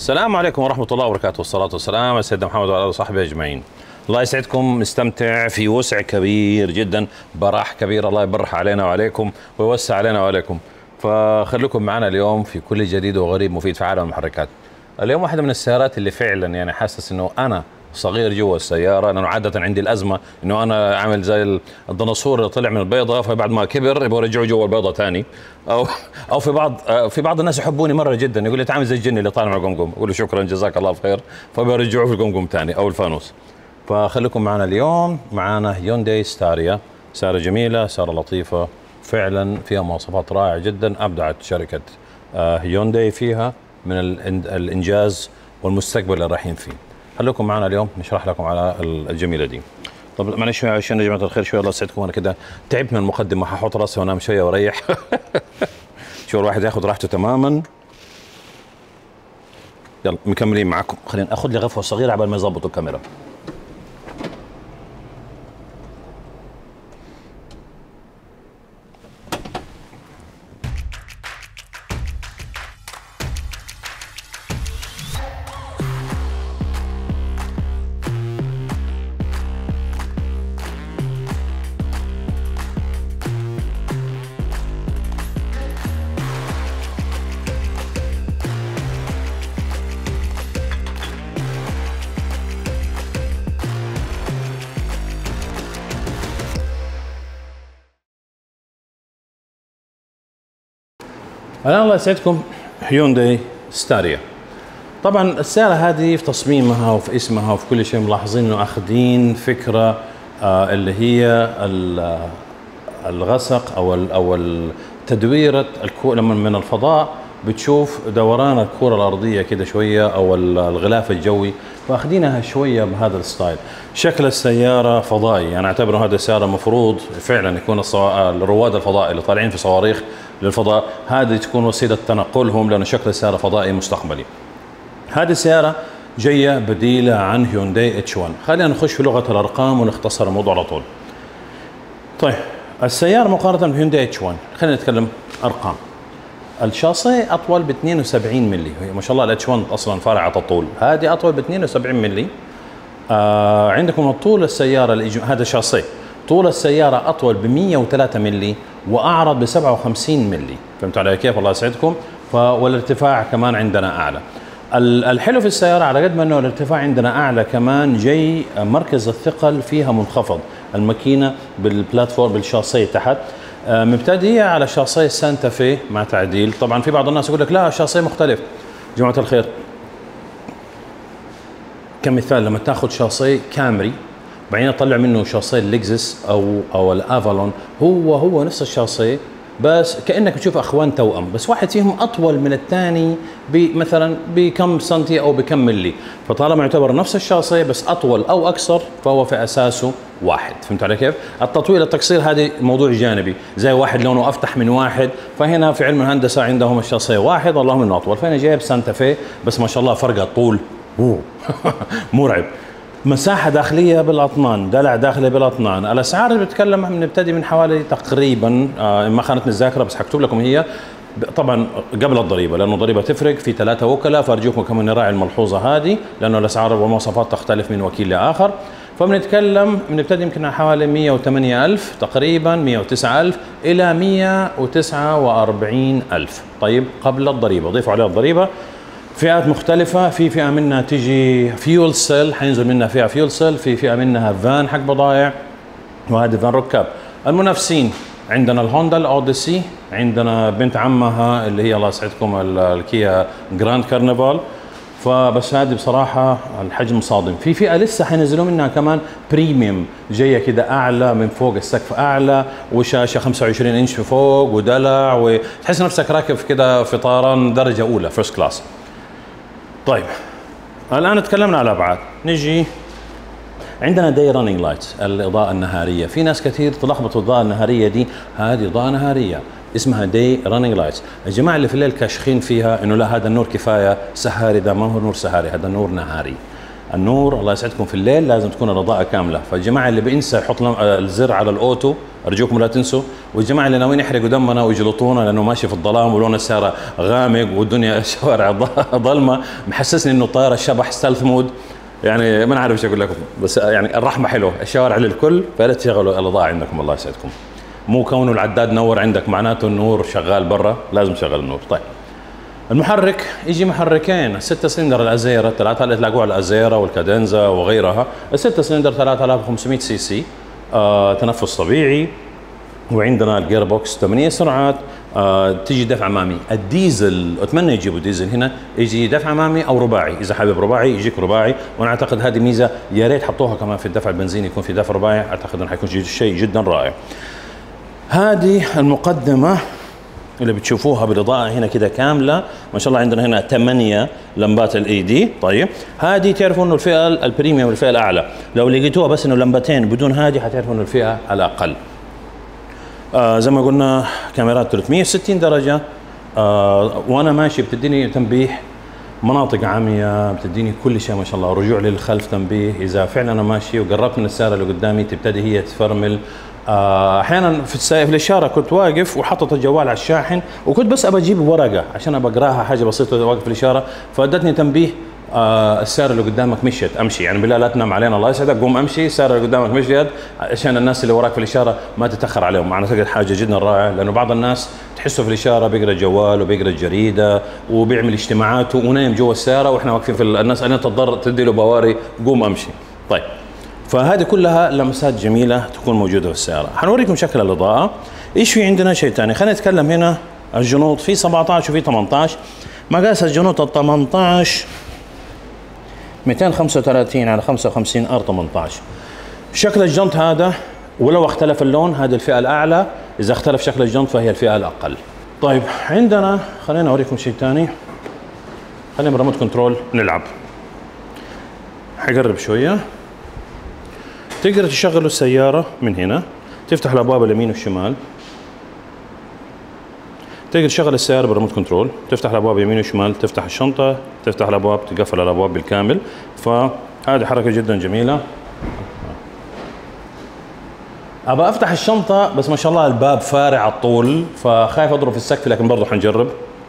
السلام عليكم ورحمة الله وبركاته، والصلاة والسلام على سيدنا محمد وعلى آله وصحبه أجمعين. الله يسعدكم، نستمتع في وسع كبير جدا، براح كبير، الله يبرح علينا وعليكم ويوسع علينا وعليكم. فخليكم معنا اليوم في كل جديد وغريب مفيد في عالم المحركات. اليوم واحدة من السيارات اللي فعلا يعني حاسس انه انا صغير جوا السيارة، لأنه عادة عندي الأزمة إنه أنا عامل زي الديناصور اللي طلع من البيضة، فبعد ما كبر يبغوا يرجعوا جوا البيضة ثاني، أو في بعض الناس يحبوني مرة جدا، يقول لي تعمل زي الجن اللي طالع من القمقم، أقول له شكرا جزاك الله خير، فبيرجعوه في القمقم ثاني أو الفانوس. فخليكم معنا اليوم، معنا هيونداي ستاريا، سيارة جميلة، سيارة لطيفة، فعلا فيها مواصفات رائعة جدا، أبدعت شركة هيونداي فيها من الإنجاز والمستقبل اللي رايحين فيه. خليكم معنا اليوم نشرح لكم على الجميله دي. طب معلش عشان يا جماعه الخير شويه، الله يسعدكم، انا كده تعبت من المقدمه، هحط راسي وانام شويه واريح. شو الواحد ياخذ راحته تماما. يلا مكملين معكم، خلينا اخذ لي غفوه صغيره قبل ما يظبطوا الكاميرا. الآن الله يسعدكم، هيونداي ستاريا. طبعا السيارة هذه في تصميمها وفي اسمها وفي كل شيء ملاحظين انه اخذين فكرة اللي هي الغسق او تدويرة الكرة، لما من الفضاء بتشوف دوران الكرة الأرضية كده شوية أو الغلاف الجوي، فاخذينها شوية بهذا الستايل. شكل السيارة فضائي، أنا أعتبر هذه السيارة مفروض فعلا يكون الرواد الفضاء اللي طالعين في صواريخ للفضاء هذه تكون وسيلة تنقلهم، لأنه شكل السيارة فضائي مستقبلي. هذه السيارة جاية بديلة عن هيونداي اتش 1. خلينا نخش في لغة الأرقام ونختصر الموضوع على طول. طيب السيارة مقارنة بهيونداي اتش 1، خلينا نتكلم أرقام. الشاصي أطول ب 72 ملي، ما شاء الله الاتش 1 أصلا فارعة الطول، هذه أطول ب 72 ملي. عندكم الطول السيارة هذا شاصي، طول السيارة أطول ب 103 ملي وأعرض ب 57 ملي، فهمتوا علي كيف؟ الله يسعدكم. والارتفاع كمان عندنا أعلى. الحلو في السيارة على قد ما أنه الارتفاع عندنا أعلى، كمان جاي مركز الثقل فيها منخفض، الماكينة بالبلاتفورم بالشاصي تحت مبتدئة على شاصي سانتا في مع تعديل. طبعا في بعض الناس يقول لك لا الشاصي مختلف. جماعة الخير، كمثال لما تاخذ شاصي كامري بعدين تطلع منه شاصي اللكزس او الافالون، هو نفس الشاصي، بس كانك تشوف اخوان توأم، بس واحد فيهم اطول من الثاني مثلا بكم سنتي او بكم ملي، فطالما يعتبر نفس الشاصي بس اطول او اكثر فهو في اساسه واحد. فهمت علي كيف؟ التطويل التقصير هذه موضوع جانبي، زي واحد لونه افتح من واحد، فهنا في علم الهندسه عندهم الشاصي واحد اللهم انه اطول، فانا جايب سانتا في بس ما شاء الله فرق الطول مرعب. مساحة داخلية بالأطنان، دلع داخلي بالأطنان. الأسعار اللي بتكلم بنبتدي من حوالي تقريبا ما خانتني الذاكرة بس حكتب لكم هي طبعا قبل الضريبة، لأنه الضريبة تفرق في 3 وكلاء، فأرجوكم كمان نراعي الملحوظة هذه، لأنه الأسعار والمواصفات تختلف من وكيل لآخر. فبنتكلم بنبتدي يمكن حوالي 108,000 تقريبا، 109,000 إلى 149,000. طيب قبل الضريبة، ضيفوا عليها الضريبة. فئات مختلفة، في فئة منها تيجي فيول سيل، حينزل منها فئة فيول سيل، في فئة منها فان حق بضائع، وهذه فان ركاب. المنافسين عندنا الهوندا الاوديسي، عندنا بنت عمها اللي هي الله يسعدكم الكيا جراند كارنيفال، فبس هذه بصراحة الحجم صادم. في فئة لسه حينزلوا منها كمان بريميوم، جاية كده أعلى من فوق، السقف أعلى وشاشة 25 إنش في فوق ودلع، وتحس نفسك راكب كده في طيران درجة أولى فيرست كلاس. طيب الآن تكلمنا على الأبعاد، نجي عندنا داي رانينج لايت، الإضاءة النهارية. في ناس كثير تلخبطوا الإضاءة النهارية دي، هذه إضاءة نهارية اسمها داي رانينج لايت. الجماعة اللي في الليل كاشخين فيها إنه لا هذا النور كفاية سهاري، ده ما هو نور سهاري، هذا نور نهاري. النور الله يسعدكم في الليل لازم تكون الاضاءه كامله، فالجماعه اللي بينسى يحط الزر على الاوتو ارجوكم لا تنسوا، والجماعه اللي ناويين يحرقوا دمنا ويجلطونا لانه ماشي في الظلام ولون السياره غامق والدنيا الشوارع ظلمه محسسني انه الطياره الشبح ستالث مود، يعني ما نعرف ايش اقول لكم، بس يعني الرحمه حلوه، الشوارع للكل، فلا تشغلوا الاضاءه عندكم الله يسعدكم. مو كونه العداد نور عندك معناته النور شغال برا، لازم تشغل النور. طيب المحرك يجي محركين، 6 سلندر الازيرا، الثلاثه اللي تلاقوها الازيرا والكادنزا وغيرها، ال6 سلندر 3500 سي سي، تنفس طبيعي، وعندنا الجير بوكس 8 سرعات، تيجي دفع امامي. الديزل اتمنى يجيبوا ديزل هنا، يجي دفع امامي او رباعي، اذا حابب رباعي يجيك رباعي، وانا اعتقد هذه ميزه يا ريت حطوها كمان في الدفع البنزيني يكون في دفع رباعي، اعتقد انه حيكون شيء جدا رائع. هذه المقدمه اللي بتشوفوها بالاضاءه هنا كده كامله، ما شاء الله عندنا هنا 8 لمبات الاي دي. طيب هذه تعرفوا انه الفئه البريميوم والفئه الاعلى، لو لقيتوها بس انه لمبتين بدون هذه حتعرفوا انه الفئه الاقل. زي ما قلنا كاميرات 360 درجه، وانا ماشي بتديني تنبيه مناطق عاميه، بتديني كل شيء ما شاء الله، رجوع للخلف تنبيه، اذا فعلا انا ماشي وقربت من السياره اللي قدامي تبتدي هي تفرمل. احيانا في الاشاره كنت واقف وحطت الجوال على الشاحن وكنت بس ابى اجيب ورقه عشان ابى اقراها حاجه بسيطه واقف في الاشاره، فادتني تنبيه السياره اللي قدامك مشيت، امشي يعني بالله لا تنام علينا الله يسعدك، قوم امشي، السياره اللي قدامك مشيت، عشان الناس اللي وراك في الاشاره ما تتاخر عليهم. معنا اعتقد حاجه جدا رائعه، لانه بعض الناس تحسه في الاشاره بيقرا الجوال وبيقرا الجريده وبيعمل اجتماعاته ونايم جوا السياره، واحنا واقفين في الناس انا تضطر تدي له بواري قوم امشي. طيب فهذه كلها لمسات جميله تكون موجوده في السياره. حنوريكم شكل الاضاءه. ايش في عندنا شيء ثاني؟ خلينا نتكلم هنا الجنوط، في 17 وفي 18. مقاس الجنوط ال 18 235 على 55 ار 18. شكل الجنط هذا ولو اختلف اللون هذه الفئه الاعلى، اذا اختلف شكل الجنط فهي الفئه الاقل. طيب عندنا خلينا اوريكم شيء ثاني، خلينا بريموت كنترول نلعب. حقرب شويه، تقدر تشغلوا السياره من هنا، تفتح الابواب اليمين والشمال، تقدر تشغل السياره بالريموت كنترول، تفتح الابواب يمين وشمال، تفتح الشنطه، تفتح الابواب، تقفل الابواب بالكامل. فهذه حركه جدا جميله. ابى افتح الشنطه بس ما شاء الله الباب فارع على الطول، فخايف اضرب في السقف، لكن برضه حنجرب.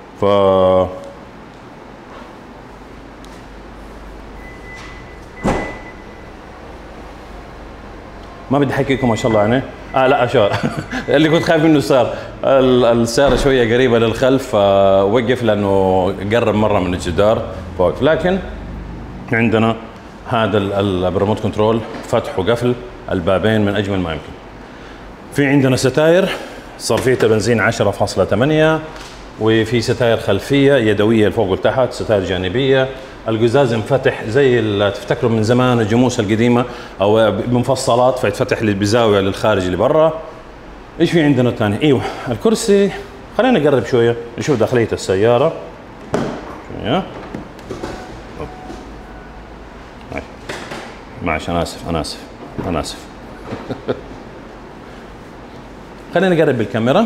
ما بدي احكيكم ما شاء الله يعني لا شو اللي كنت خايف منه صار السياره شويه قريبه للخلف، وقف لانه قرب مره من الجدار فوقف. لكن عندنا هذا الريموت كنترول فتح وقفل البابين من اجمل ما يمكن. في عندنا ستاير صرفيه البنزين 10.8، وفي ستاير خلفيه يدويه لفوق وتحت، ستاير جانبيه، القزاز انفتح زي اللي تفتكروا من زمان الجموس القديمه او بمفصلات، فيتفتح بزاويه للخارج اللي برا. ايش في عندنا ثاني؟ ايوه الكرسي، خلينا نقرب شويه نشوف داخليه السياره شويه. معلش انا اسف خلينا نقرب بالكاميرا.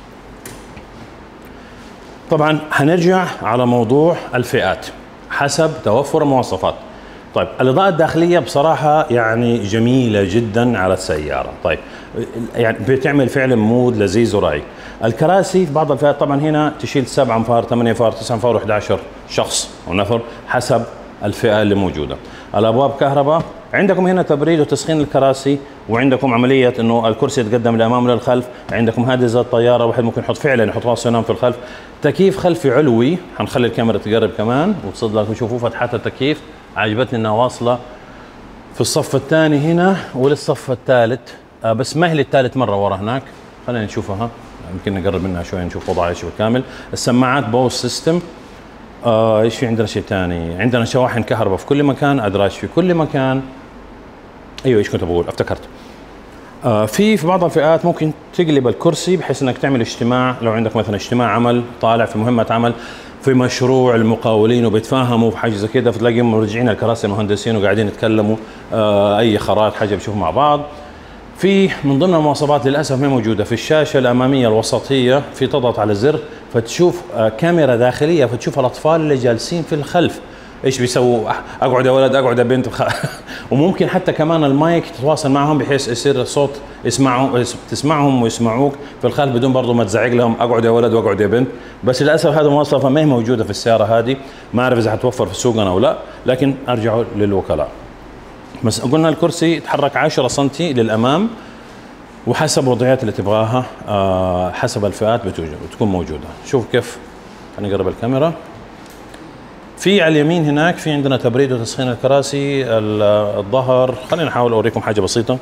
طبعا هنرجع على موضوع الفئات حسب توفر المواصفات. طيب الاضاءه الداخليه بصراحه يعني جميله جدا على السياره، طيب يعني بتعمل فعلا مود لذيذ ورائع. الكراسي في بعض الفئات طبعا هنا تشيل 7 انفار 8 انفار 9 انفار و11 شخص او نفر حسب الفئه اللي موجوده. الابواب كهرباء، عندكم هنا تبريد وتسخين الكراسي، وعندكم عمليه انه الكرسي يتقدم للامام وللخلف، عندكم هذه زي الطياره واحد ممكن يحط فعلا يحط راسه ينام في الخلف. تكييف خلفي علوي، حنخلي الكاميرا تقرب كمان وتصد لكم شوفوا فتحات التكييف، عجبتني انها واصله في الصف الثاني هنا وللصف الثالث، بس ما هي للثالث مره ورا هناك، خلينا نشوفها يمكن نقرب منها شوي نشوف وضعها ايش بالكامل. السماعات بوس سيستم. ايش في عندنا شيء ثاني؟ عندنا شواحن كهرباء في كل مكان، ادراج في كل مكان. ايوه ايش كنت بقول افتكرت. في بعض الفئات ممكن تقلب الكرسي بحيث انك تعمل اجتماع، لو عندك مثلا اجتماع عمل طالع في مهمه عمل في مشروع المقاولين وبيتفاهموا في حاجه زي كده، فتلاقيهم مرجعين الكراسي المهندسين وقاعدين يتكلموا اي خرائط حاجه بيشوفوا مع بعض. في من ضمن المواصفات للاسف ما موجوده في الشاشه الاماميه الوسطيه، في تضغط على الزر فتشوف كاميرا داخليه فتشوف الاطفال اللي جالسين في الخلف، ايش بيسووا؟ اقعد يا ولد، اقعد يا بنت. وممكن حتى كمان المايك تتواصل معهم بحيث يصير الصوت تسمعهم ويسمعوك في الخلف بدون برضه ما تزعق لهم اقعد يا ولد واقعد يا بنت. بس للاسف هذه المواصفه ما هي موجوده في السياره هذه، ما اعرف اذا حتوفر في سوقنا او لا، لكن ارجعوا للوكلاء. بس قلنا الكرسي يتحرك 10 سم للامام، وحسب الوضعيات اللي تبغاها حسب الفئات بتكون موجوده. شوف كيف، خلينا نقرب الكاميرا. في على اليمين هناك في عندنا تبريد وتسخين الكراسي، الظهر. خلينا نحاول اوريكم حاجه بسيطه.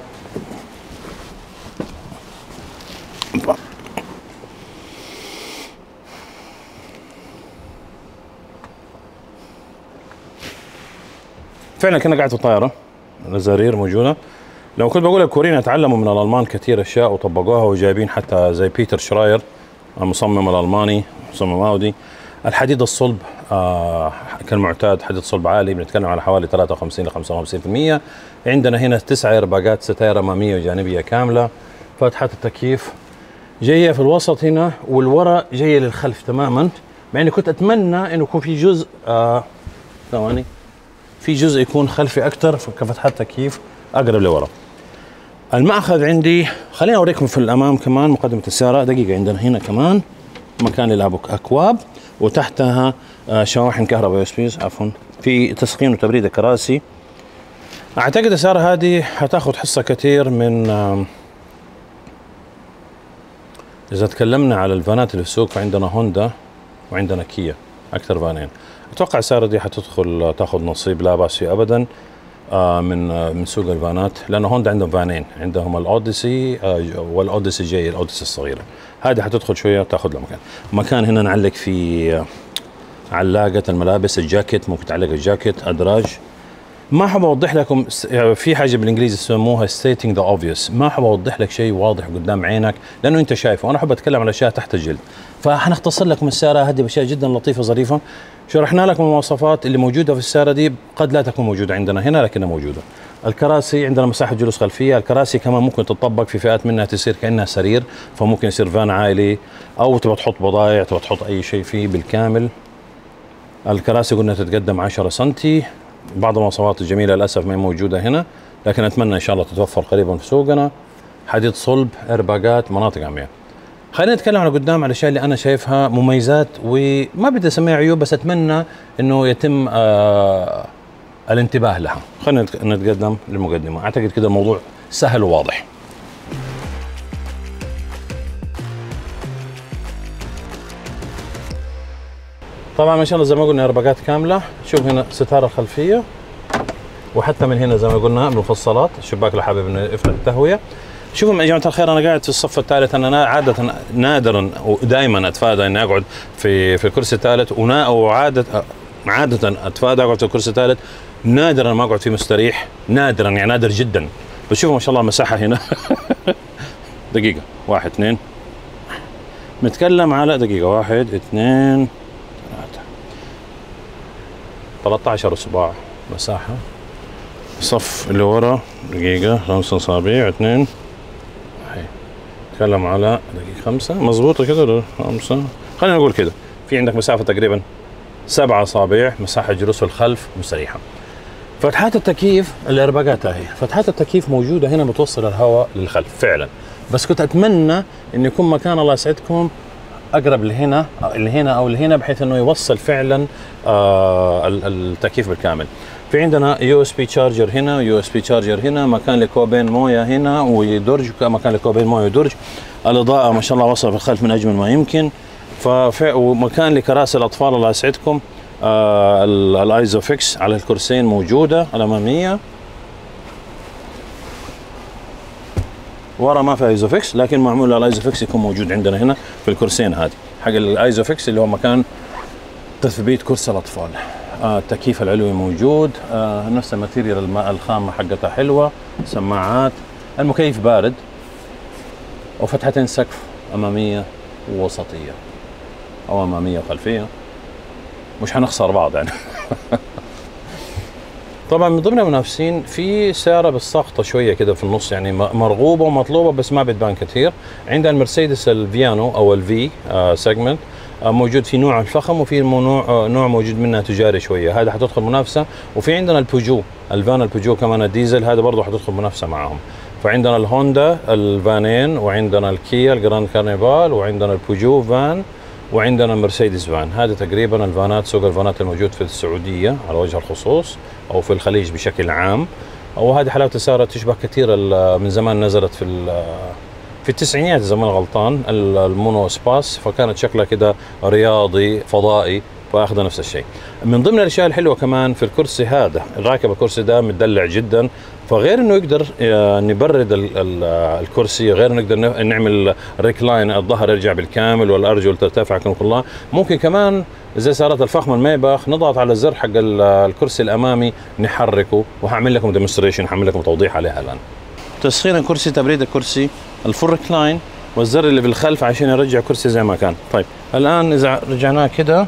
فعلا كنا قاعد في الطائره، الزرير موجوده. لو كنت بقول الكوريين تعلموا من الالمان كثير اشياء وطبقوها، وجايبين حتى زي بيتر شراير المصمم الالماني، مصمم اودي. الحديد الصلب كالمعتاد حديد صلب عالي، بنتكلم على حوالي 53 ل 55%. عندنا هنا 9 ايرباجات ستائر اماميه وجانبيه كامله. فتحات التكييف جايه في الوسط هنا، والوراء جايه للخلف تماما، مع اني كنت اتمنى انه يكون في جزء ثواني في جزء يكون خلفي اكثر كفتحات تكييف اقرب لورا. المأخذ عندي خليني اوريكم في الامام كمان مقدمه السياره. دقيقه، عندنا هنا كمان مكان للاكواب، وتحتها شواحن كهرباء USB، عفوا، في تسخين وتبريد كراسي. اعتقد السياره هذه حتاخذ حصه كثير من اذا تكلمنا على الفانات اللي في السوق، فعندنا هوندا وعندنا كيا، اكثر فانين. اتوقع السياره دي حتدخل تاخذ نصيب لا باس فيه ابدا من سوق الفانات، لانه هوندا عندهم فانين، عندهم الاوديسي والاوديسي جاي، الاوديسي الصغيره. هذه حتدخل شويه تاخذ له مكان هنا نعلق في علاقه الملابس، الجاكيت، ممكن تعلق الجاكيت، ادراج. ما حاب اوضح لكم، في حاجه بالانجليزي يسموها stating the obvious، ما حاب اوضح لك شيء واضح قدام عينك لانه انت شايفه، وانا احب اتكلم عن اشياء تحت الجلد. فحنختصر لكم السياره هذه باشياء جدا لطيفه ظريفه. شرحنا لكم المواصفات اللي موجوده في السياره دي، قد لا تكون موجوده عندنا هنا لكنها موجوده. الكراسي عندنا مساحه جلوس خلفيه. الكراسي كمان ممكن تطبق في فئات منها تصير كانها سرير، فممكن يصير فان عائلي، او تبغى تحط بضائع، تبغى تحط اي شيء فيه بالكامل. الكراسي قلنا تتقدم 10 سم. بعض المواصفات الجميله للاسف ما هي موجوده هنا، لكن اتمنى ان شاء الله تتوفر قريبا في سوقنا. حديد صلب، ايرباجات، مناطق عمياء. خلينا نتكلم عن قدام على الاشياء اللي انا شايفها مميزات، وما بدي اسميها عيوب، بس اتمنى انه يتم الانتباه لها. خلينا نتقدم للمقدمه. اعتقد كده الموضوع سهل وواضح. طبعا ما شاء الله زي ما قلنا ايرباجات كامله. شوف هنا ستاره خلفيه، وحتى من هنا زي ما قلنا المفصلات، الشباك اللي حابب انه يفتح التهويه. شوفوا يا جماعه الخير، انا قاعد في الصف الثالث. انا عاده نادرا ودائما اتفادى اني اقعد في الكرسي الثالث، وعاده اتفادى اقعد في الكرسي الثالث. نادرا ما اقعد فيه مستريح، نادرا يعني نادر جدا. بس شوفوا ما شاء الله المساحه هنا. دقيقه، 1 2 نتكلم على دقيقه، 1 2 13 اصبع مساحه. الصف اللي ورا دقيقه، 5 اصابع، 2 نتكلم على دقيقه 5 مضبوطه كده، 5 خلينا نقول كده. في عندك مسافه تقريبا 7 اصابع، مساحه جلوس الخلف مستريحه. فتحات التكييف، الايرباجات اهي، فتحات التكييف موجوده هنا بتوصل الهواء للخلف فعلا، بس كنت اتمنى انه يكون مكان الله يسعدكم اقرب لهنا او لهنا، بحيث انه يوصل فعلا التكييف بالكامل. في عندنا يو اس بي تشارجر هنا، ويو اس بي تشارجر هنا، مكان لكوبين مويه هنا ودرج، مكان لكوبين مويه ودرج. الاضاءه ما شاء الله وصل في الخلف من اجمل ما يمكن. ومكان لكراسي الاطفال الله يسعدكم. الايزوفيكس على الكرسيين موجوده الاماميه. ورا ما في ايزوفيكس، لكن معمول الايزوفيكس يكون موجود عندنا هنا في الكرسيين هذه حق الايزوفيكس، اللي هو مكان تثبيت كرسي الاطفال. التكييف العلوي موجود، نفس الماتيريال، الخامه حقتها حلوه. سماعات، المكيف بارد، وفتحتين سقف اماميه ووسطيه، او اماميه وخلفيه، مش حنخسر بعض يعني. طبعا من ضمن المنافسين في سياره بالساقطه شويه كده في النص، يعني مرغوبه ومطلوبه بس ما بتبان كثير. عندنا المرسيدس الفيانو او الفي سيجمنت. موجود في نوع الفخم، وفي نوع موجود منها تجاري شويه، هذا حتدخل منافسه. وفي عندنا البيجو، الفان البيجو كمان الديزل، هذا برضه حتدخل منافسه معهم. فعندنا الهوندا الفانين، وعندنا الكيا الجراند كارنيفال، وعندنا البيجو فان، وعندنا المرسيدس فان. هذا تقريبا الفانات، سوق الفانات الموجود في السعوديه على وجه الخصوص، او في الخليج بشكل عام. وهذه حلاوه السياره تشبه كثير من زمان، نزلت في التسعينيات اذا ما غلطان، المونو سباس، فكانت شكلها كده رياضي فضائي، فاخذها نفس الشيء. من ضمن الاشياء الحلوه كمان في الكرسي هذا، الراكب الكرسي ده متدلع جدا، فغير انه يقدر نبرد الكرسي، غير انه نقدر نعمل ريكلاين، الظهر يرجع بالكامل والارجل ترتفع كما الله، ممكن كمان زي سيارات الفخمه الميباخ نضغط على الزر حق الكرسي الامامي نحركه، وهعمل لكم ديمونستريشن، هعمل لكم توضيح عليها الان. تسخين الكرسي، تبريد الكرسي، الفول ريكلاين، والزر اللي بالخلف عشان يرجع الكرسي زي ما كان. طيب الان اذا رجعناه كده،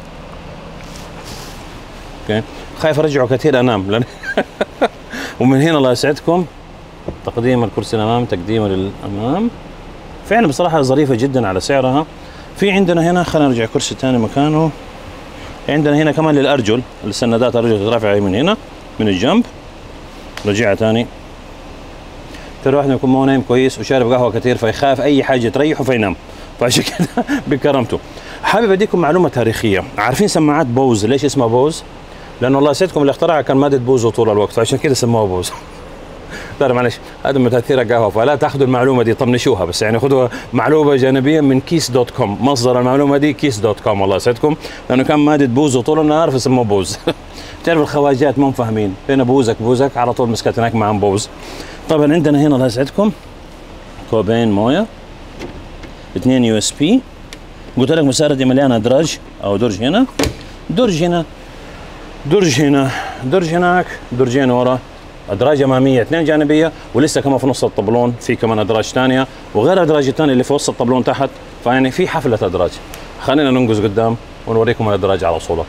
اوكي، خايف ارجعه كثير انام لان ومن هنا الله يسعدكم تقديم الكرسي الامامي، تقديمه للامام، فعلا بصراحه ظريفه جدا على سعرها. في عندنا هنا، خلينا نرجع كرسي ثاني مكانه، عندنا هنا كمان للارجل، السندات الرجل تترافع من هنا من الجنب، رجعها ثاني. ترى واحد يكون مو نايم كويس وشارب قهوه كثير، فيخاف اي حاجه تريحه فينام، فعشان كده بكرمته. حابب اديكم معلومه تاريخيه، عارفين سماعات بوز ليش اسمها بوز؟ لانه الله يسعدكم اللي اخترعها كان مادة بوزو طول الوقت، فعشان كده سموها بوز. ترى معلش هذا من تاثير قهوه، فلا تاخذوا المعلومه دي طنشوها، بس يعني خذوها معلومه جانبيه من كيس.com، مصدر المعلومه دي كيس.com، الله يسعدكم، لانه كان مادة بوزو طول النهار فسموه بوز. تعرف الخواجات مو فاهمين فين بوزك على طول مسكت هناك معهم بوز. طبعا عندنا هنا الله يسعدكم كوبين مويه، 2 يو اس بي، قلت لك مسارة دي مليانه درج او درج هنا، درج هنا، درج هنا، درج هناك، درجين ورا، ادراج اماميه 2 جانبيه، ولسه كمان في نص الطبلون في كمان ادراج ثانيه، وغير الادراج الثانيه اللي في وسط الطبلون تحت، فيعني في حفله ادراج. خلينا ننقز قدام ونوريكم الادراج على صوله.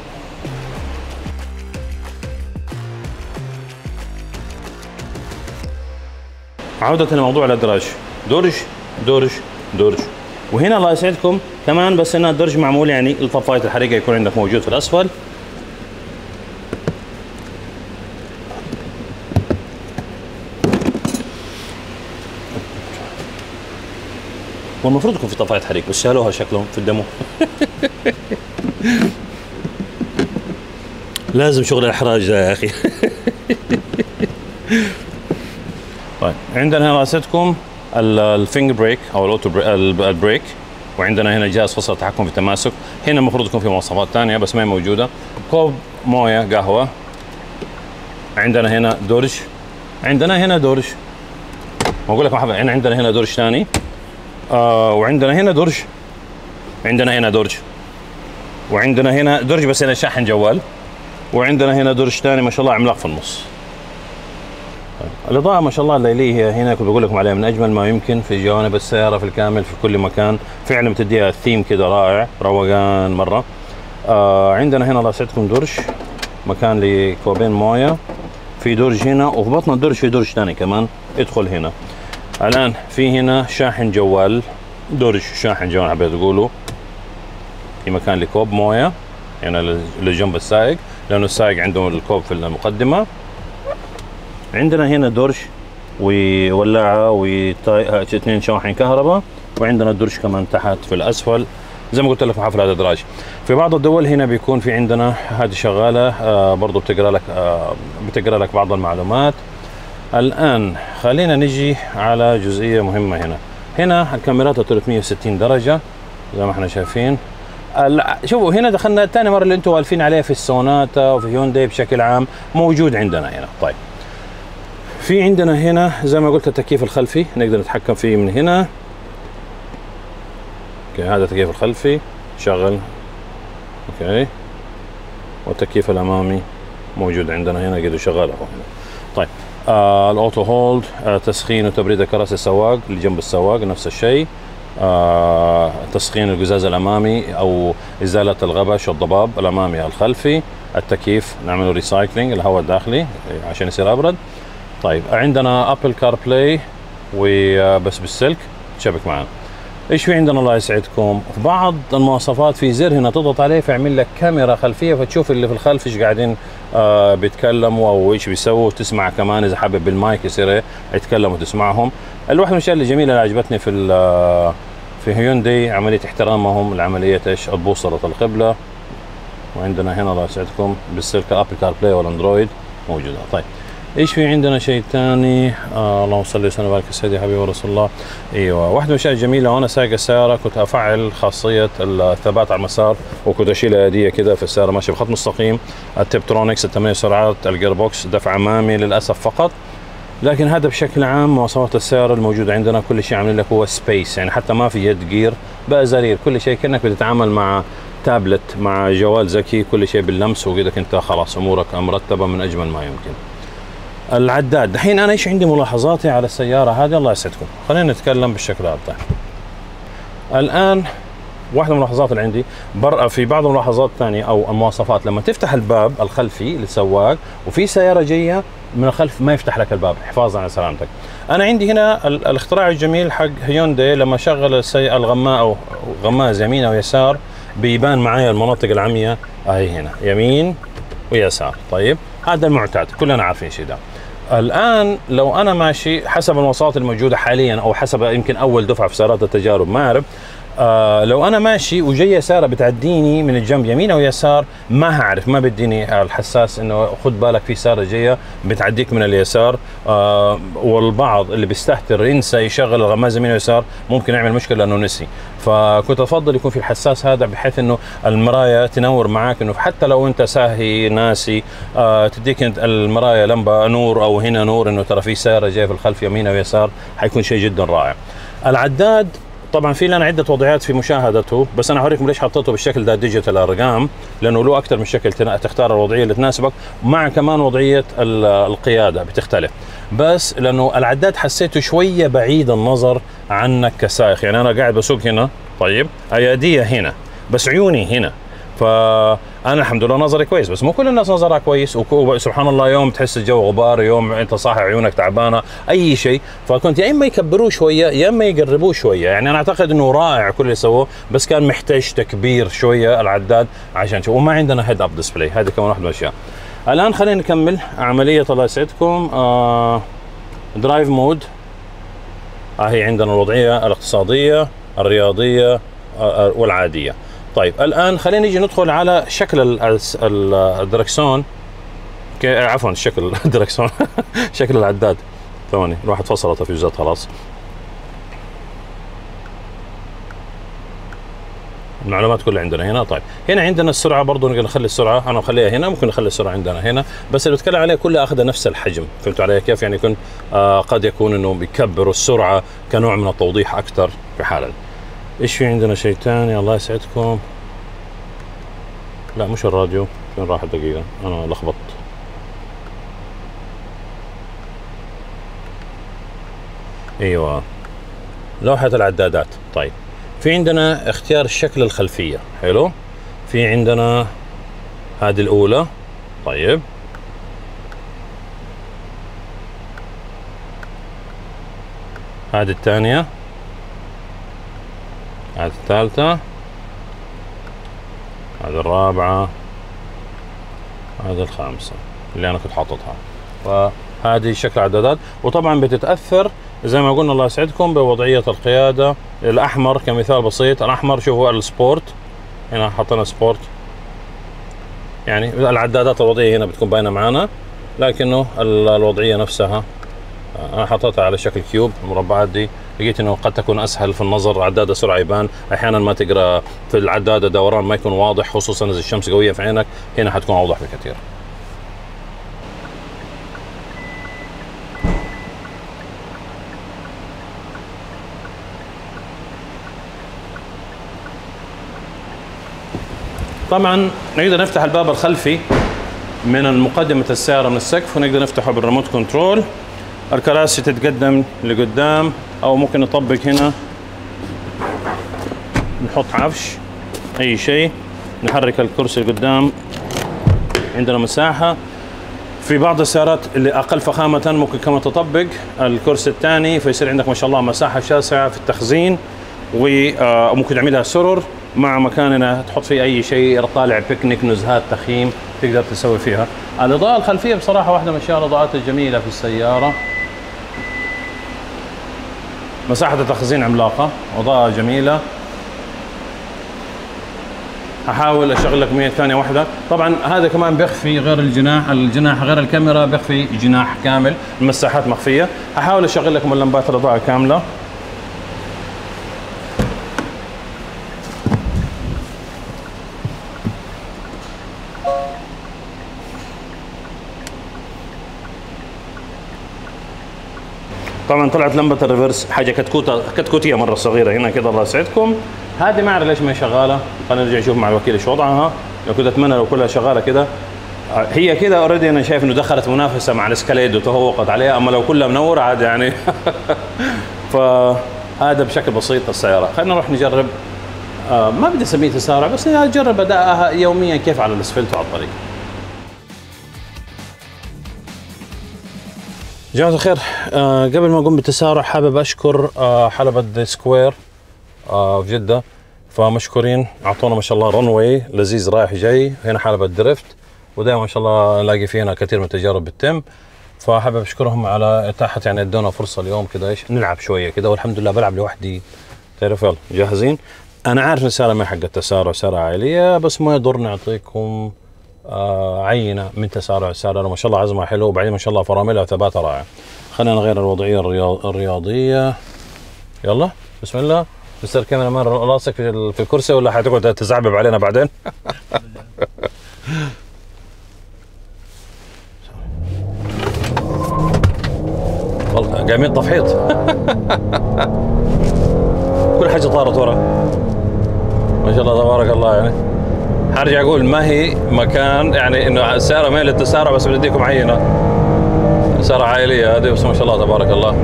عودة لموضوع الادراج، درج درج درج، وهنا الله يسعدكم كمان بس هنا الدرج معمول يعني لطفايه الحريقه يكون عندك موجود في الاسفل. والمفروض يكون في طفايه حريق بس شالوها شكلهم في الدمو. لازم شغل الاحراج ده يا اخي. طيب عندنا هنا راستكم الفينجر بريك او الاوتو البريك، وعندنا هنا جهاز فصل التحكم في التماسك. هنا المفروض يكون في مواصفات ثانيه بس ما هي موجوده. كوب مويه قهوه، عندنا هنا درج، عندنا هنا درج، بقول لك محمد عندنا هنا درج ثاني، وعندنا هنا درج، عندنا هنا درج، وعندنا هنا درج بس هنا شاحن جوال، وعندنا هنا درج ثاني ما شاء الله عملاق في النص. الإضاءة ما شاء الله الليلية هنا كنت بقول لكم عليها من أجمل ما يمكن في جوانب السيارة في الكامل في كل مكان، فعلا بتديها ثيم كده رائع، روقان مرة. عندنا هنا الله يسعدكم درج، مكان لكوبين موية، في درج هنا، وفي بطن الدرج في درج ثاني كمان ادخل هنا. الآن في هنا شاحن جوال، درج شاحن جوال حبيت أقوله، في مكان لكوب موية هنا اللي جنب السائق لأنه السائق عنده الكوب في المقدمة. عندنا هنا درج وولاعة واثنين شواحن كهرباء، وعندنا الدرج كمان تحت في الأسفل زي ما قلت لكم حفل هذا الدراج. في بعض الدول هنا بيكون في عندنا هذه شغالة برضو بتقرأ لك بعض المعلومات. الآن خلينا نجي على جزئية مهمة هنا الكاميرات 360 درجة زي ما احنا شايفين. شوفوا هنا دخلنا ثاني مرة اللي انتم والفين عليه في السوناتا وفي هيونداي بشكل عام موجود عندنا هنا. طيب في عندنا هنا زي ما قلت التكييف الخلفي نقدر نتحكم فيه من هنا. اوكي هذا التكييف الخلفي شغل، اوكي، والتكييف الامامي موجود عندنا هنا قدر شغال اهو هنا. طيب الاوتو هولد، تسخين وتبريد كراسي السواق اللي جنب السواق نفس الشيء، تسخين القزاز الامامي او ازاله الغبش والضباب الامامي الخلفي، التكييف نعمله ريسايكلينج الهواء الداخلي عشان يصير ابرد. طيب عندنا ابل كار بلاي وبس بالسلك تشبك معنا. ايش في عندنا الله يسعدكم؟ في بعض المواصفات في زر هنا تضغط عليه فيعمل لك كاميرا خلفيه فتشوف اللي في الخلف ايش قاعدين بيتكلموا او ايش بيسووا، تسمع كمان اذا حابب بالمايك يصير يتكلموا وتسمعهم. الواحد من الاشياء الجميله اللي عجبتني في هيونداي عمليه احترامهم لعمليه ايش؟ بوصله القبله. وعندنا هنا الله يسعدكم بالسلك ابل كار بلاي والاندرويد موجوده. طيب ايش في عندنا شيء ثاني؟ اللهم صل وسلم وبارك على سيدي حبيبي رسول الله. ايوه، واحده من الاشياء الجميله وانا سايق السياره كنت افعل خاصيه الثبات على المسار، وكنت اشيلها يديه كده في السياره ماشيه بخط مستقيم. التبترونكس الثمانية سرعات، الجير بوكس، دفع امامي للاسف فقط. لكن هذا بشكل عام مواصفات السياره الموجوده عندنا كل شيء عاملين لك هو سبيس، يعني حتى ما في يد جير بقى زرير، كل شيء كانك بتتعامل مع تابلت مع جوال ذكي، كل شيء باللمس وكذا انت خلاص امورك مرتبه من اجمل ما يمكن. العداد دحين انا ايش عندي ملاحظاتي على السياره هذه الله يسعدكم، خلينا نتكلم بالشكل هذا. الان واحده من الملاحظات اللي عندي في بعض الملاحظات الثانيه او المواصفات، لما تفتح الباب الخلفي للسواق وفي سياره جايه من الخلف ما يفتح لك الباب حفاظا على سلامتك. انا عندي هنا الاختراع الجميل حق هيونداي، لما شغل الغماء او غماز يمين او يسار بيبان معايا المناطق العمياء اهي هنا يمين ويسار. طيب هذا المعتاد كلنا عارفين شيء ده. الان لو انا ماشي حسب المواصفات الموجوده حاليا او حسب يمكن اول دفعه في سيارات التجارب ما اعرف، لو انا ماشي وجايه سياره بتعديني من الجنب يمين او يسار ما هعرف، ما بديني الحساس انه خد بالك في سياره جايه بتعديك من اليسار. والبعض اللي بيستهتر ينسى يشغل الغماز يمين ويسار ممكن يعمل مشكله لانه نسي. فكنت افضل يكون في الحساس هذا بحيث انه المرايه تنور معاك، انه حتى لو انت ساهي ناسي تديك المرايه لمبه نور او هنا نور انه ترى في سياره جايه في الخلف يمين او يسار، حيكون شيء جدا رائع. العداد طبعا في لنا عده وضعيات في مشاهدته، بس انا هوريكم ليش حطيته بالشكل ده ديجيتال ارقام، لانه له اكثر من شكل تختار الوضعيه اللي تناسبك، مع كمان وضعيه القياده بتختلف. بس لانه العداد حسيته شويه بعيد النظر عنك كسائق، يعني انا قاعد بسوق هنا طيب اياديه هنا بس عيوني هنا، فانا الحمد لله نظري كويس، بس مو كل الناس نظرها كويس، وسبحان الله يوم تحس الجو غبار، يوم انت صاحي عيونك تعبانه اي شيء، فكنت يا اما يكبروه شويه يا اما يقربوه شويه. يعني انا اعتقد انه رائع كل اللي سووه، بس كان محتاج تكبير شويه العداد عشان تشوف. وما عندنا هيد اب ديسبلاي، هذه كمان واحده من الاشياء. الان خلينا نكمل عمليه الله يسعدكم. درايف مود، هي عندنا الوضعيه الاقتصاديه الرياضيه والعاديه. طيب الان خلينا نيجي ندخل على شكل الدركسون، عفوا شكل الدركسون شكل العداد. ثواني الواحد فصل تفيزات خلاص. المعلومات كلها عندنا هنا. طيب هنا عندنا السرعه برضه نقدر نخلي السرعه، انا اخليها هنا، ممكن نخلي السرعه عندنا هنا، بس اللي بتكلم عليه كلها اخذها نفس الحجم. فهمتوا علي كيف؟ يعني يكون قد يكون انه بيكبروا السرعه كنوع من التوضيح اكثر في حاله. ايش في عندنا شيء ثاني الله يسعدكم؟ لا مش الراديو، فين راح دقيقة انا لخبطت. ايوه لوحة العدادات. طيب في عندنا اختيار الشكل الخلفية، حلو. في عندنا هذه الاولى، طيب هذه الثانية، هذه الثالثة، هذه الرابعة، هذه الخامسة اللي أنا كنت حاططها. فهذه شكل عدادات، وطبعا بتتأثر زي ما قلنا الله يسعدكم بوضعية القيادة. الأحمر كمثال بسيط، الأحمر شوفوا السبورت، هنا حطينا سبورت، يعني العدادات الوضعية هنا بتكون باينة معانا، لكنه الوضعية نفسها أنا حطيتها على شكل كيوب. المربعات دي لقيت انه قد تكون اسهل في النظر، عداده سرعه يبان، احيانا ما تقرا في العداده دوران ما يكون واضح، خصوصا اذا الشمس قويه في عينك، هنا حتكون اوضح بكثير. طبعا نقدر نفتح الباب الخلفي من مقدمه السياره من السقف، ونقدر نفتحه بالريموت كنترول. الكراسي تتقدم لقدام، او ممكن نطبق هنا نحط عفش اي شيء، نحرك الكرسي لقدام، عندنا مساحه. في بعض السيارات اللي اقل فخامه ممكن كمان تطبق الكرسي الثاني، فيصير عندك ما شاء الله مساحه شاسعه في التخزين. وممكن تعملها سرر مع مكان انها تحط فيه اي شيء، طالع بيكنيك، نزهات، تخييم، تقدر تسوي فيها. الاضاءه الخلفيه بصراحه واحده من اشياء الاضاءات الجميله في السياره. مساحه التخزين عملاقه، اضاءه جميله. هحاول اشغل لك 100 ثانيه واحده. طبعا هذا كمان بيخفي غير الجناح غير الكاميرا، بيخفي جناح كامل، المساحات مخفيه. هحاول اشغل لكم اللمبات الاضاءه كامله. طبعا طلعت لمبه الريفرس حاجه كتكوتيه مره صغيره هنا كده، الله يسعدكم. هذه ما اعرف ليش ما هي شغاله، خلينا نرجع نشوف مع الوكيل ايش وضعها. لو كنت اتمنى لو كلها شغاله كده. هي كده اوريدي انا شايف انه دخلت منافسه مع الاسكاليد وتفوقت عليها، اما لو كلها منوره عاد يعني. فهذا بشكل بسيط السياره. خلينا نروح نجرب. ما بدي اسميه تسارع، بس نجرب ادائها يوميا كيف على الاسفلت وعلى الطريق. جماعة الخير، قبل ما اقوم بالتسارع حابب اشكر حلبة ذا سكوير في جدة، فمشكورين، اعطونا ما شاء الله رنوي لذيذ رايح جاي. هنا حلبة درفت، ودائما ما شاء الله نلاقي فينا كثير من التجارب بتتم، فحابب اشكرهم على اتاحة يعني ادونا فرصة اليوم كده ايش نلعب شوية كده، والحمد لله بلعب لوحدي. تعرف يلا جاهزين؟ انا عارف ان السيارة ما حق التسارع، سيارة عائلية، بس ما يضر نعطيكم عينه من تسارع السياره. ما شاء الله عزمها حلو، وبعدين ما شاء الله فراملها وثباتها رائع. خلينا نغير الوضعيه الرياضيه. يلا بسم الله. مستر كاميرا مان، راسك في الكرسي ولا حتقعد تزعبب علينا بعدين؟ والله قايمين تفحيط. كل حاجه طارت ورا ما شاء الله تبارك الله. يعني حرجع اقول ما هي مكان يعني انه السياره ميل للتسارع، بس بديكم عينه سياره عائليه هذه، بس ما شاء الله تبارك الله.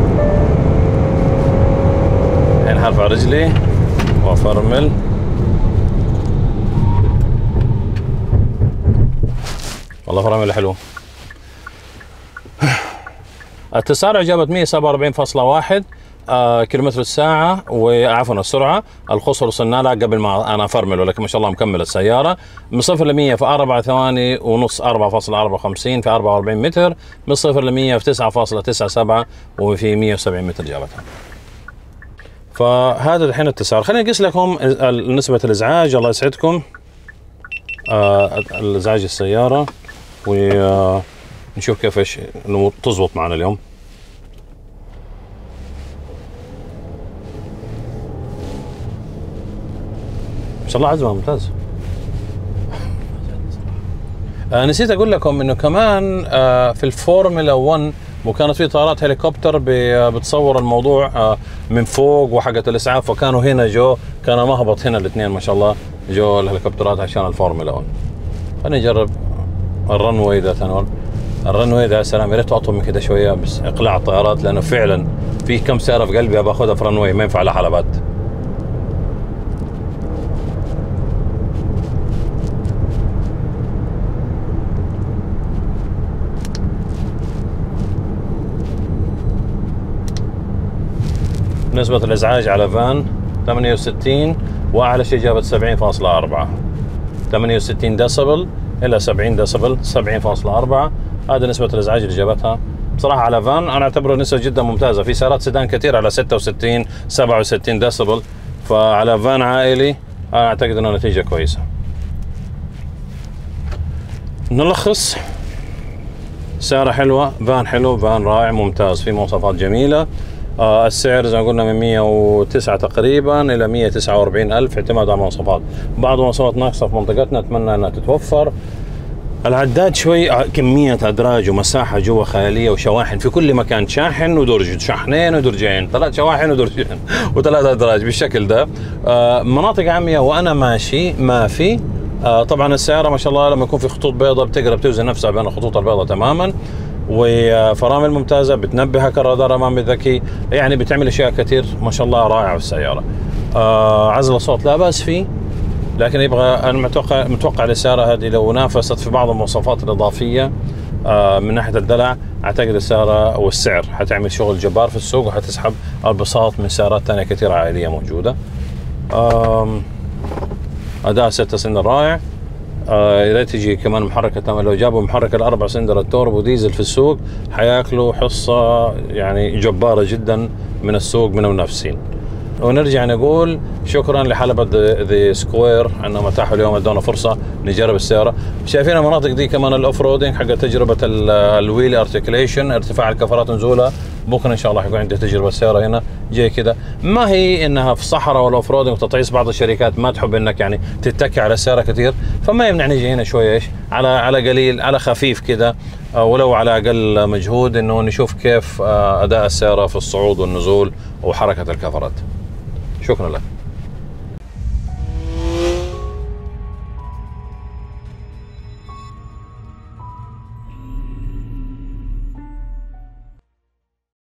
الحين حرفع رجلي وافرمل. والله فرامل حلو. التسارع جابت 147.1 كيلومتر الساعة، وعفوا السرعة. القصر وصلنا لها قبل ما أنا أفرمل، ولكن ما شاء الله مكمل السيارة. من 0 ل 100 في 4 ثواني ونص، 4.54 في 44 متر. من 0 ل 100 في 9.97 وفي 170 متر جابتها. فهذا الحين التسارع. خليني أقيس لكم نسبة الإزعاج، الله يسعدكم. الإزعاج السيارة، ونشوف كيف ايش تزبط معنا اليوم. ما شاء الله عزمها ممتاز. نسيت اقول لكم انه كمان في الفورمولا 1 وكانت في طائرات هليكوبتر بتصور الموضوع من فوق وحقة الاسعاف، وكانوا هنا كان مهبط هنا الاثنين ما شاء الله الهليكوبترات عشان الفورمولا 1. خلينا نجرب الرنوي ذا تنول. الرنوي ذا سلام، يا ريت اطول من كده شويه، بس اقلاع الطائرات لانه فعلا في كم سياره في قلبي باخذها في رنوي، ما ينفع لها حلبات. نسبة الإزعاج على فان 68، وأعلى شيء جابت 70.4، 68 ديسبل إلى 70 ديسبل، 70.4. هذا نسبة الإزعاج اللي جابتها. بصراحة على فان أنا أعتبره نسبة جدا ممتازة. في سيارات سيدان كثير على 66 67 ديسبل، فعلى فان عائلي أنا أعتقد أنه نتيجة كويسة. نلخص: سيارة حلوة، فان حلو، فان رائع ممتاز، في مواصفات جميلة. السعر زي ما قلنا من 109 تقريبا الى 149,000 اعتماد على المواصفات. بعض المواصفات ناقصه في منطقتنا، اتمنى انها تتوفر. العداد شوي كميه ادراج ومساحه جوا خياليه، وشواحن في كل مكان، شاحن ودرج، شحنين ودرجين، 3 شواحن ودرجين و3 ادراج بالشكل ده. مناطق عاميه وانا ماشي ما في. طبعا السياره ما شاء الله لما يكون في خطوط بيضاء بتقدر توزن نفسها بين الخطوط البيضاء تماما، وفرامل ممتازه، بتنبهك الرادار امامي ذكي، يعني بتعمل اشياء كثير ما شاء الله رائعه في السياره. عزل الصوت لا باس فيه. لكن يبغى، انا متوقع السياره هذه لو نافست في بعض المواصفات الاضافيه من ناحيه الدلع، اعتقد السياره والسعر حتعمل شغل جبار في السوق، وحتسحب البساط من سيارات ثانيه كثيره عائليه موجوده. اداء 6 سلندر رائع. اذا تجي كمان محركه، لو جابوا محرك الاربع سلندر التوربو ديزل في السوق حياكلوا حصه يعني جباره جدا من السوق من المنافسين. ونرجع نقول شكرا لحلبة ذا سكوير انهم اتاحوا اليوم، ادونا فرصه نجرب السياره. شايفين المناطق دي كمان الاوف رودنج حق تجربه الويل ارتكليشن، ارتفاع الكفرات ونزولها. بكره ان شاء الله حيكون عندي تجربه السياره هنا جاي كده. ما هي انها في صحراء ولا اوف رودنج وتطعيس، بعض الشركات ما تحب انك يعني تتكي على السياره كثير، فما يمنع نجي هنا شويه ايش على قليل، على خفيف كده، ولو على اقل مجهود، انه نشوف كيف اداء السياره في الصعود والنزول وحركه الكفرات. شكرا لك.